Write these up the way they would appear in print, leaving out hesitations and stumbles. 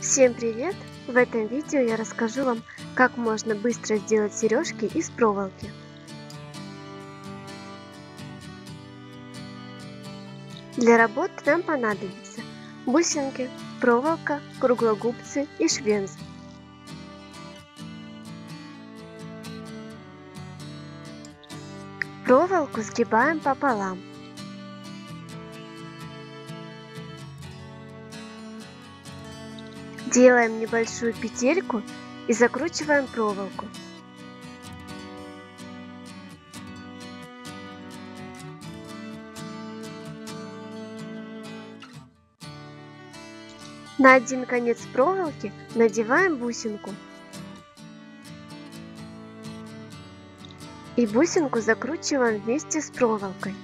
Всем привет! В этом видео я расскажу вам, как можно быстро сделать сережки из проволоки. Для работы нам понадобится бусинки, проволока, круглогубцы и швензы. Проволоку сгибаем пополам. Делаем небольшую петельку и закручиваем проволоку. На один конец проволоки надеваем бусинку. И бусинку закручиваем вместе с проволокой.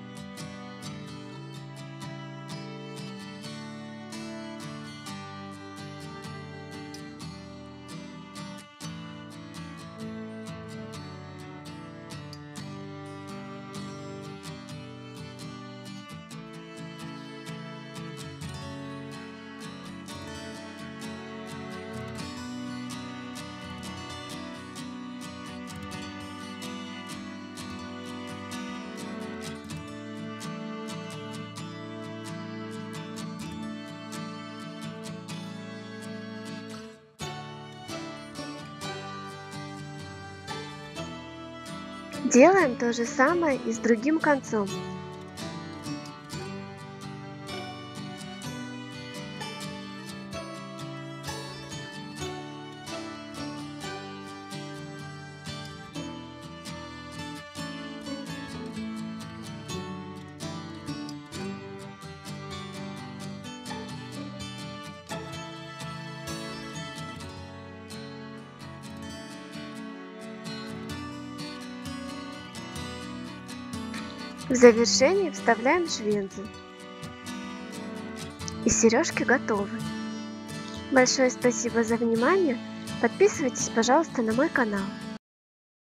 Делаем то же самое и с другим концом. В завершении вставляем швензы. И сережки готовы. Большое спасибо за внимание. Подписывайтесь, пожалуйста, на мой канал.